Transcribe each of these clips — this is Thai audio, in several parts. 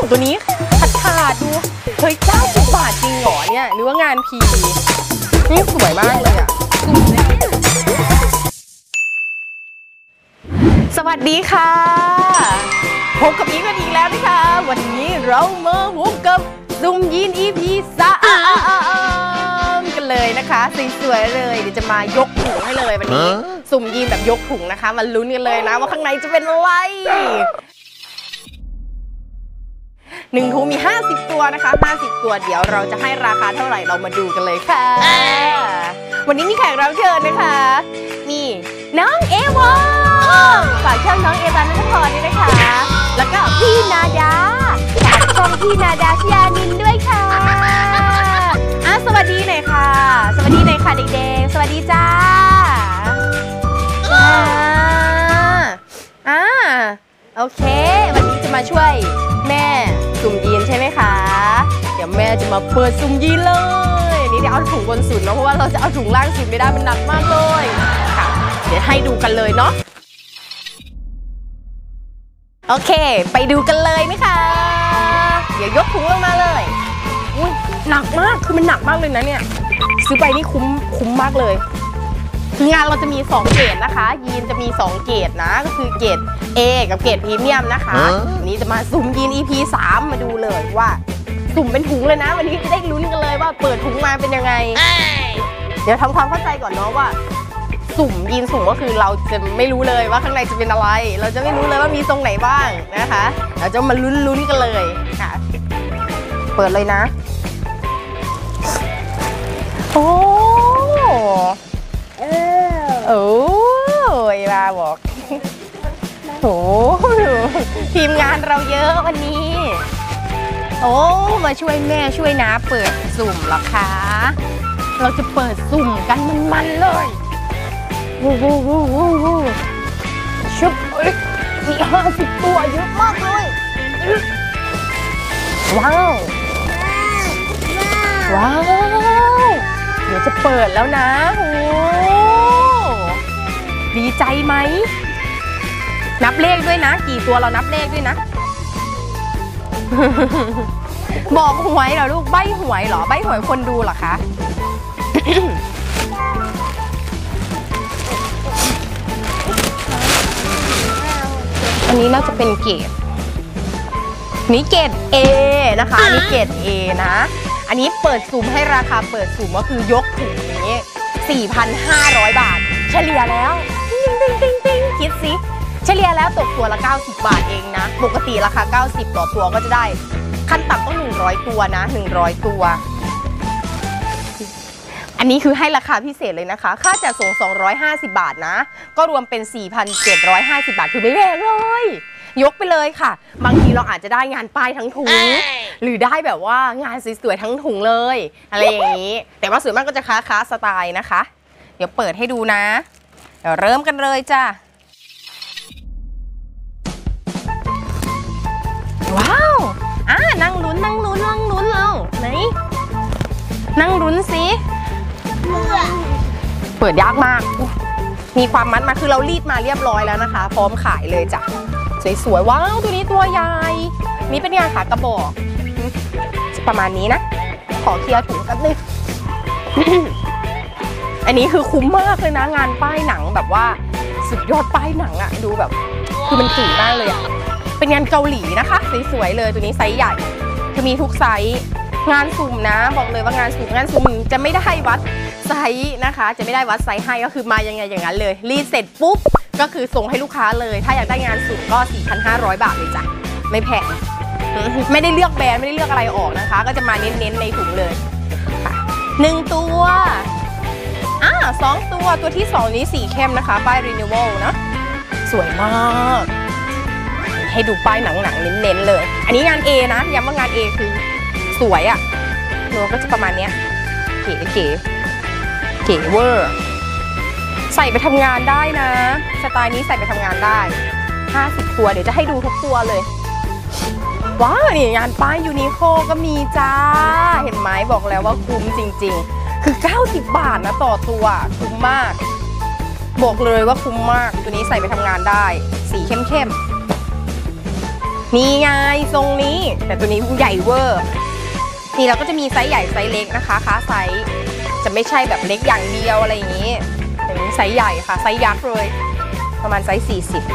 ตัวนี้ขาดดูเฮ้ย90 บาทจริงเหรอเนี่ยหรือว่างานพีนี่สวยมากเลยอ่ะสวัสดีค่ะพบกับอีกกันอีกแล้วนะคะวันนี้เรามาพบกับซุ่มยีน EP 3กันเลยนะคะสวยๆเลยเดี๋ยวจะมายกถุงให้เลยวันนี้สุ่มยีนแบบยกถุงนะคะมาลุ้นกันเลยนะว่าข้างในจะเป็นอะไร1 ถุงมี50 ตัวนะคะ50 ตัวเดี๋ยวเราจะให้ราคาเท่าไหร่เรามาดูกันเลยค่ะวันนี้มีแขกรับเชิญนะคะมีน้องเอวาฝากช่องน้องเอวานัทพรด้วยนะคะแล้วก็พี่นาดาฝากช่องพี่นาดาชยานินด้วยค่ะสวัสดีหน่อยค่ะสวัสดีหน่อยค่ะเด็กๆสวัสดีจ้าโอเควันนี้จะมาช่วยแม่สุ่มยีนใช่ไหมคะเดี๋ยวแม่จะมาเปิดสุ่มยีนเลยนี่เดี๋ยวเอาถุงบนสุดเนาะเพราะว่าเราจะเอาถุงล่างสุดไม่ได้มันหนักมากเลยค่ะเดี๋ยวให้ดูกันเลยเนาะโอเคไปดูกันเลยนะคะเดี๋ยวยกถุงลงมาเลยอุ้ยหนักมากคือมันหนักมากเลยนะเนี่ยซื้อไปนี่คุ้มมากเลยคืองานเราจะมี2เกรดนะคะยีนจะมี2เกรดนะก็คือเกรด A กับเกรดพรีเมียมนะคะวันนี้จะมาสุ่มยีน EP 3มาดูเลยว่าสุ่มเป็นถุงเลยนะวันนี้จะได้ลุ้นกันเลยว่าเปิดถุงมาเป็นยังไงเดี๋ยวทำความเข้าใจก่อนเนาะว่าสุ่มยีนสุ่มก็คือเราจะไม่รู้เลยว่าข้างในจะเป็นอะไรเราจะไม่รู้เลยว่ามีตรงไหนบ้างนะคะเราจะมาลุ้นกันเลยค่ะเปิดเลยนะโอ้ยมาบอกโอ้ทีมงานเราเยอะวันนี้โอ้มาช่วยแม่ช่วยน้าเปิดสุ่มเหรอคะเราจะเปิดสุ่มกันมันเลยชุบมี50 ตัวเยอะมากเลยว้าวเดี๋ยวจะเปิดแล้วนะโอ้ดีใจไหมนับเลขด้วยนะกี่ตัวเรานับเลขด้วยนะ บอกหวยเหรอลูกใบ้หวยเหรอใบ้หวยคนดูเหรอคะ อันนี้น่าจะเป็นเกรดนี่เกรด A นะคะนี่เกรด A นะอันนี้เปิดสุ่มให้ราคาเปิดสุ่มก็คือยกถุงอย่างนี้ 4,500 บาทเฉลี่ยแล้วติ้งคิดสิเฉลี่ยแล้วตกตัวละ90 บาทเองนะปกติราคา90ต่อตัวก็จะได้ขั้นต่ำต้อง100ตัวนะ100ตัวอันนี้คือให้ราคาพิเศษเลยนะคะค่าจัดส่ง250 บาทนะก็รวมเป็น 4,750 บาทคือไม่แพงเลยยกไปเลยค่ะบางทีเราอาจจะได้งานป้ายทั้งถุงหรือได้แบบว่างานสวยๆทั้งถุงเลยอะไรอย่างนี้แต่ว่าส่วนมากก็จะค้าสไตล์นะคะเดี๋ยวเปิดให้ดูนะเดี๋ยวเริ่มกันเลยจ้ะว้าวนั่งลุ้นเราไหนนั่งลุ้นสิเปิดยากมากมีความมัดมาคือเรารีดมาเรียบร้อยแล้วนะคะพร้อมขายเลยจ้ะสวยๆว้าวตัวนี้ตัวใหญ่นี่เป็นงานขากระบอกประมาณนี้นะขอเคลียร์ถุงกันนึง อันนี้คือคุ้มมากเลยนะงานป้ายหนังแบบว่าสุดยอดป้ายหนังอะดูแบบคือมันสวยมากเลยอะเป็นงานเกาหลีนะคะสวยๆเลยตัวนี้ไซส์ใหญ่คือมีทุกไซส์งานสุ่มนะบอกเลยว่างานสุ่มจะไม่ได้วัดไซส์นะคะจะไม่ได้วัดไซส์ให้ก็คือมายังไงอย่างนั้นเลยรีดเสร็จปุ๊บก็คือส่งให้ลูกค้าเลยถ้าอยากได้งานสุ่มก็ 4,500 บาทเลยจ้ะไม่แพงไม่ได้เลือกแบรนด์ไม่ได้เลือกอะไรออกนะคะก็จะมาเน้นในถุงเลยค่ะ1 ตัว2 ตัวที่2นี้สีเข้มนะคะป้าย Renewal นะสวยมากให้ดูป้ายหนังเน้นเลยอันนี้งาน A นะย้ำว่างาน A คือสวยอะเนื้อก็จะประมาณเนี้ยเก๋เวอร์ใส่ไปทำงานได้นะสไตล์นี้ใส่ไปทำงานได้50 ตัวเดี๋ยวจะให้ดูทุกตัวเลยว้าวนี่งานป้ายยูนิโคก็มีจ้าเห็นไหมบอกแล้วว่าคุ้มจริงๆคือ90 บาทนะต่อตัวคุ้มมากบอกเลยว่าคุ้มมากตัวนี้ใส่ไปทำงานได้สีเข้มนี่ไงทรงนี้แต่ตัวนี้ใหญ่เวอร์นี่เราก็จะมีไซส์ใหญ่ไซส์เล็กนะคะค้าไซส์จะไม่ใช่แบบเล็กอย่างเดียวอะไรอย่างนี้อย่างนี้ไซส์ใหญ่ค่ะไซส์ยักษ์เลยประมาณไซส์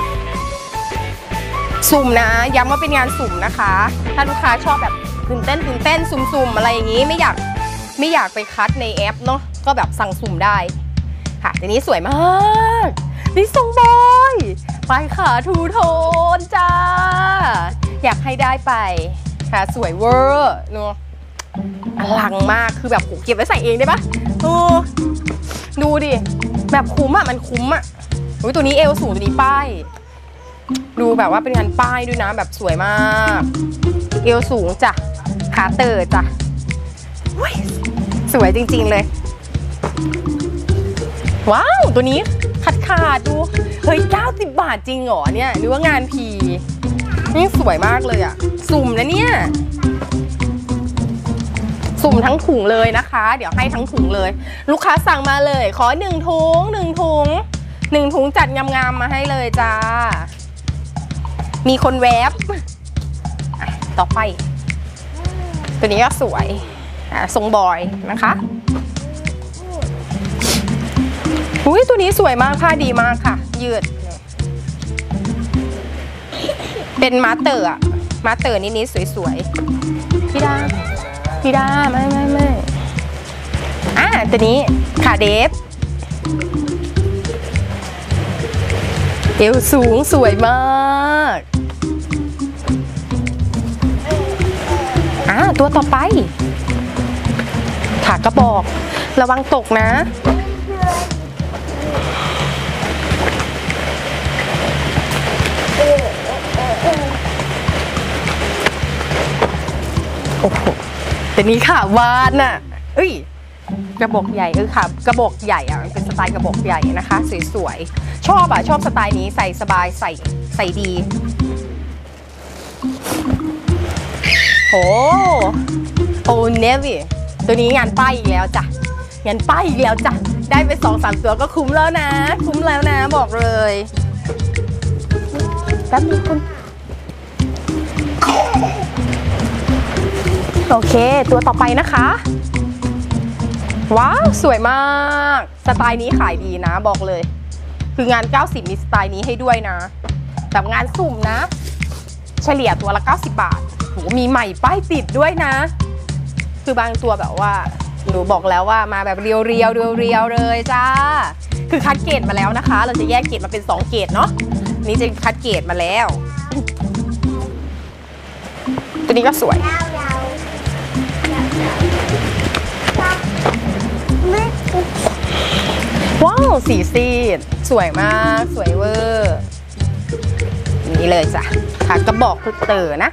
40สุ่มนะย้ำว่าเป็นงานสุ่มนะคะถ้าลูกค้าชอบแบบตื่นเต้นสุ่มอะไรอย่างนี้ไม่อยากไปคัดในแอปเนาะก็แบบสั่งสุ่มได้ค่ะตัวนี้สวยมากนี่ทรงบอยปลายขาทูโทนจ้าอยากให้ได้ไปค่ะสวยเวอร์เนาะอลังมากคือแบบเก็บไว้ใส่เองได้ปะดูดิแบบคุ้มอ่ะมันคุ้มอ่ะตัวนี้เอวสูงตัวนี้ป้ายดูแบบว่าเป็นงานป้ายด้วยนะแบบสวยมากเอวสูงจ้ะขาเต๋อจ้ะสวยจริงๆเลยว้าวตัวนี้ขาดดูเฮ้ย90 บาทจริงเหรอเนี่ยหรือว่างานพีนี่สวยมากเลยอะสุ่มนะเนี่ยสุ่มทั้งถุงเลยนะคะเดี๋ยวให้ทั้งถุงเลยลูกค้าสั่งมาเลยขอ1 ถุง1 ถุงจัดงามๆมาให้เลยจ้ามีคนแวบต่อไปตัวนี้ก็สวยทรงบอยนะคะอุ้ยตัวนี้สวยมากผ้าดีมากค่ะยืดเป็นมาเตอร์นิดสวยๆพี่ดาไม่ตัวนี้ขาเดฟเอวสูงสวยมากตัวต่อไปขากระบอกระวังตกนะโอ้โหแต่นี้ขาวานน่ะกระบอกใหญ่ค่ะกระบอกใหญ่อ่ะเป็นสไตล์กระบอกใหญ่นะคะสวยๆชอบสไตล์นี้ใส่สบายใส่ดีโอ้เนวี่ตัวนี้งานป้ายอีกแล้วจ้ะได้ไป2-3 ตัวก็คุ้มแล้วนะบอกเลยแป๊บนึงคุณโอเคตัวต่อไปนะคะว้าวสวยมากสไตล์นี้ขายดีนะบอกเลยคืองาน90มีสไตล์นี้ให้ด้วยนะแต่งานสุ่มนะเฉลี่ยตัวละ90 บาทโหมีใหม่ป้ายติดด้วยนะคือบางตัวแบบว่าหนูบอกแล้วว่ามาแบบเรียวเลยจ้าคือคัดเกรดมาแล้วนะคะเราจะแยกเกรดมาเป็น2 เกรดเนาะนี่จะคัดเกรดมาแล้วตัวนี้ก็สวยว้าวสีซีดสวยมากสวยเวอร์นี่เลยจ้ะขากระบอกคือเต๋อนะ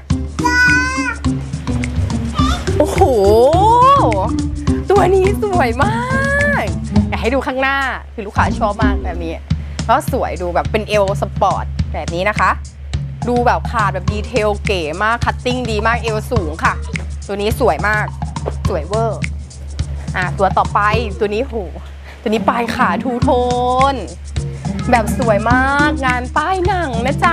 โอ้โหตัวนี้สวยมากอยากให้ดูข้างหน้าคือลูกค้าชอบมากแบบนี้เพราะสวยดูแบบเป็นเอลสปอร์ตแบบนี้นะคะดูแบบขาดแบบดีเทลเก๋มากคัตติ้งดีมากเอวสูงค่ะตัวนี้สวยมากสวยเวอร์ตัวต่อไปตัวนี้โหตัวนี้ปลายขาทูโทนแบบสวยมากงานป้ายหนังนะจ๊ะ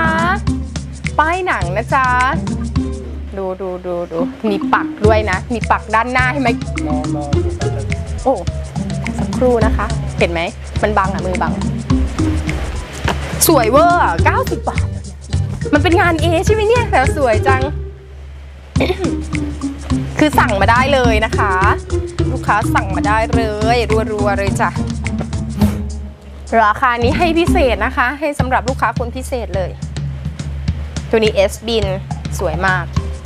ดูมีปักด้วยนะมีปักด้านหน้าให้ไหมโอ้สักครู่นะคะเห็นไหมมันบังมือบังสวยเวอร์90 บาทมันเป็นงานใช่ไหมเนี่ยแต่สวยจัง คือสั่งมาได้เลยนะคะลูกค้าสั่งมาได้เลยรัวๆเลยจ้ะราคานี้ให้พิเศษนะคะให้สำหรับลูกค้าคนพิเศษเลยตัวนี้Sบินสวยมาก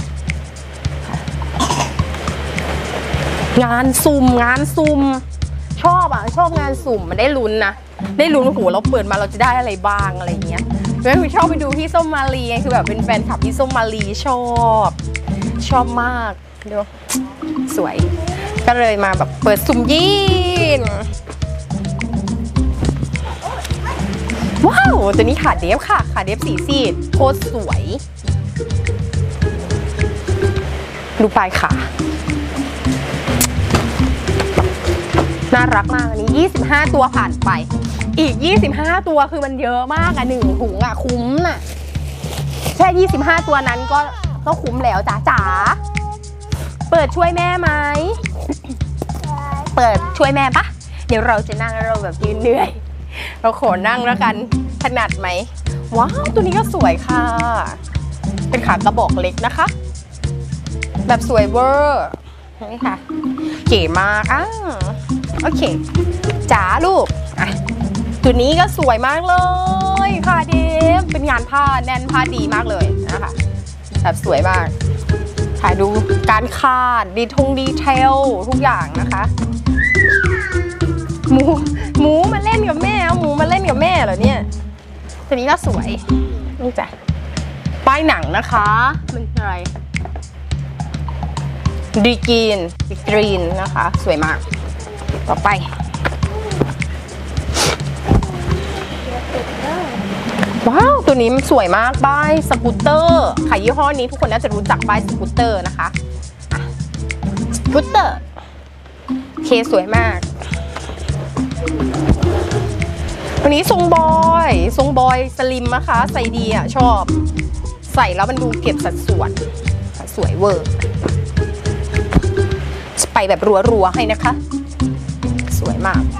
งานสุ่มชอบงานสุ่มมันได้ลุ้นนะได้ลุ้นโหเราเปิดมาเราจะได้อะไรบ้างอะไรเงี้ยแล้วชอบไปดูพี่ส้มมาลีคือแบบเป็นแฟนคลับพี่ส้มมาลีชอบมากดูสวยก็เลยมาแบบเปิดสุ่มยีนว้าวตัวนี้ขาเดฟค่ะขาเดฟสีซีดโคตรสวยดูปลายขาน่ารักมากอันนี้25 ตัวผ่านไปอีก25 ตัวคือมันเยอะมาก1 ถุงคุ้มแค่25ตัวนั้นก็คุ้มแล้วจ๋าเปิดช่วยแม่ไหมเปิดช่วยแม่ปะเดี๋ยวเราจะนั่งเราแบบยืนเหนื่อยเราขอนั่งแล้วกันถนัดไหมว้าวตัวนี้ก็สวยค่ะเป็นขากระบอกเล็กนะคะแบบสวยเวอร์นี่ค่ะเก๋มากโอเคจ๋าลูกตัวนี้ก็สวยมากเลยค่ะเดฟเป็นงานผ้าแน่นผ้าดีมากเลยนะคะแบบสวยมากถ่ายดูการคาดดีเทลทุกอย่างนะคะหมูมาเล่นกับแม่หมูมาเล่นกับแม่เหรอเนี่ยตัวนี้ก็สวยนี่จ้ะป้ายหนังนะคะมันอะไรดีกรีนนะคะสวยมากต่อไปว้าวตัวนี้มันสวยมากป้ายสกูตเตอร์ค่ะยี่ห้อนี้ทุกคนน่าจะรู้จักป้ายสกูตเตอร์นะคะสกูตเตอร์เคสวยมากวันนี้ทรงบอยสลิมนะคะใส่ดีชอบใส่แล้วมันดูเก็บสัดส่วนสวยเวอร์ไปแบบรัวๆให้นะคะสวยมาก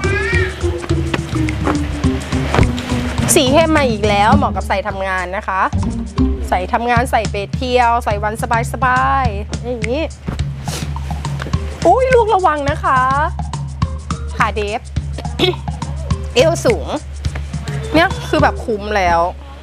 สีเข้มมาอีกแล้วเหมาะกับใส่ทำงานนะคะใส่ทำงานใส่ไปเที่ยวใส่วันสบายๆอย่างนี้อุ้ยลูกระวังนะคะขาเดฟ เอวสูงเนี่ยคือแบบคุ้มแล้ว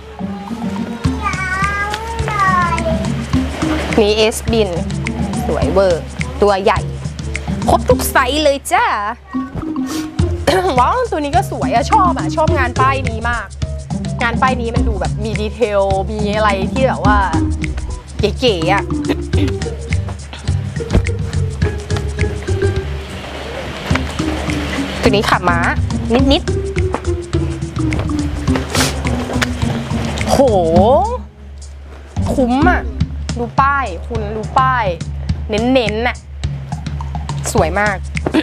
นี่เอสบินสวยเวอร์ตัวใหญ่ครบทุกไซส์เลยจ้า ว้าวตัวนี้ก็สวยชอบงานป้ายนี้มากงานป้ายนี้มันดูแบบมีดีเทลมีอะไรที่แบบว่าเก๋ๆตัวนี้ขับม้านิดโหคุ้มดูป้ายคุณดูป้ายเน้นสวยมาก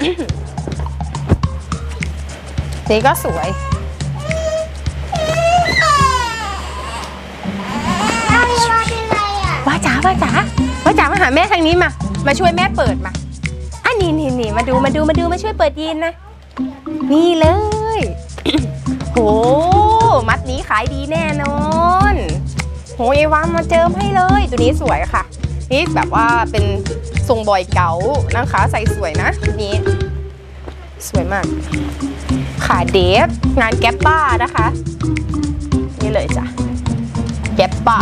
นี่ก็สวยว่าจ๋ามาหาแม่ทางนี้มาช่วยแม่เปิดมานี่มาดูมาช่วยเปิดยีนนะนี่เลย โหมัดนี้ขายดีแน่นอนโหเอวามาเจิมให้เลยตัวนี้สวยค่ะนี่แบบว่าเป็นทรงบอยเก๋านะคะใส่สวยนะนี่สวยมากขาเดฟงานแก๊ปป้านะคะนี่เลยจ้ะแก๊ปป้า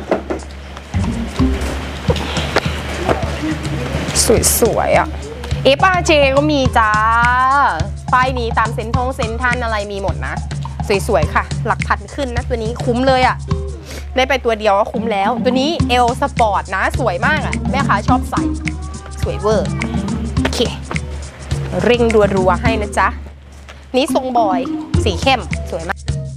สวยFRJ ก็มีจ้าป้ายนี้ตามเซ็นทรัลอะไรมีหมดนะสวยๆค่ะหลักพันขึ้นนะตัวนี้คุ้มเลยได้ไปตัวเดียวก็คุ้มแล้วตัวนี้เอลสปอร์ตนะสวยมากแม่ค้าชอบใส่สวยเวอร์โอเคเร่งรัวๆให้นะจ๊ะนี้ทรงบอยสีเข้มสวยมาก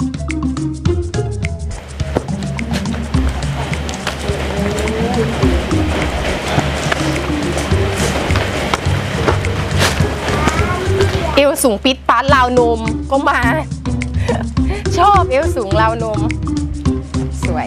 เอวสูงปิดปาร์ตราวนมก็มาชอบเอวสูงราวนมสวย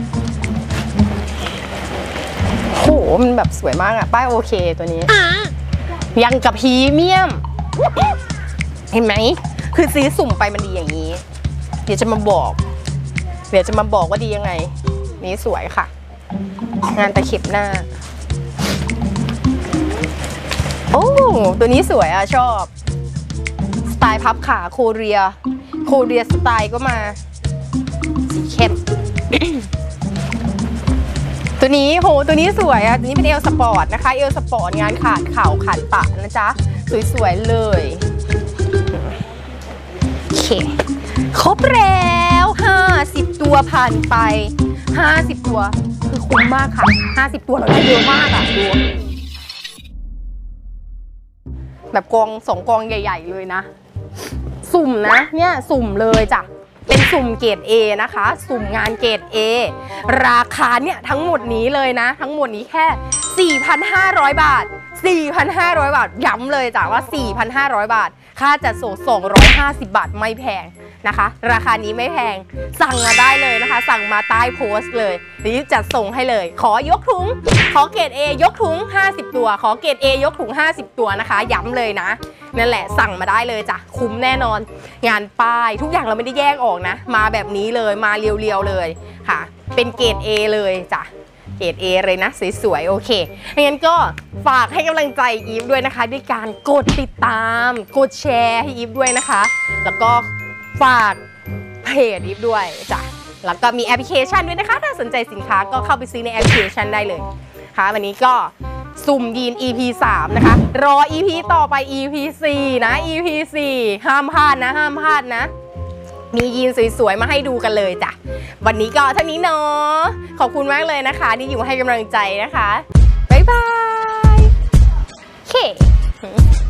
โหมันแบบสวยมากป้ายโอเคตัวนี้ยังกับพรีเมียมเห็นไหมคือซื้อสุ่มไปมันดีอย่างนี้เดี๋ยวจะมาบอกว่าดียังไงนี่สวยค่ะงานตะเข็บหน้าโอ้ตัวนี้สวยชอบสไตล์พับขาโคเรียสไตล์ก็มาสีเข้ม ตัวนี้ตัวนี้สวยตัวนี้เป็นเอลสปอร์ตนะคะเอลสปอร์ตงานขาดเข่าขาดปะนะจ๊ะสวยๆเลยโอเคครบแล้ว50ตัวผ่านไป50ตัวคือคุ้มมากค่ะ50ตัวเราได้เยอะมากดูแบบกอง2กองใหญ่ๆเลยนะสุ่มนะเนี่ยสุ่มเลยจ้ะเป็นสุ่มเกรด A นะคะสุ่มงานเกรด A ราคาเนี่ยทั้งหมดนี้เลยนะทั้งหมดนี้แค่ 4,500 บาท 4,500 บาทย้ำเลยจ้ะว่า 4,500 บาทค่าจัดส่ง250 บาทไม่แพงนะคะราคานี้ไม่แพงสั่งมาได้เลยนะคะสั่งมาใต้โพสต์เลยหรือจัดส่งให้เลยขอยกถุงขอเกรด A ยกถุง50ตัวขอเกรด A ยกถุง50ตัวนะคะย้ำเลยนะนั่นแหละสั่งมาได้เลยจ้ะคุ้มแน่นอนงานป้ายทุกอย่างเราไม่ได้แยกออกนะมาแบบนี้เลยมาเรียวๆเลยค่ะเป็นเกรด A เลยจ้ะเกรด A เลยนะสวยๆโอเคงั้นก็ฝากให้กำลังใจอีฟด้วยนะคะด้วยการกดติดตามกดแชร์ให้อีฟด้วยนะคะแล้วก็ฝากเพจอีฟด้วยจ้ะแล้วก็มีแอปพลิเคชันด้วยนะคะถ้าสนใจสินค้าก็เข้าไปซื้อในแอปพลิเคชันได้เลยค่ะวันนี้ก็สุ่มยีน EP 3นะคะรอ EP ต่อไป EP 4นะ EP 4ห้ามพลาดนะห้ามพลาดนะมียีนสวยๆมาให้ดูกันเลยจ้ะวันนี้ก็เท่านี้เนาะขอบคุณมากเลยนะคะที่อยู่ให้กำลังใจนะคะบ๊ายบายโอเค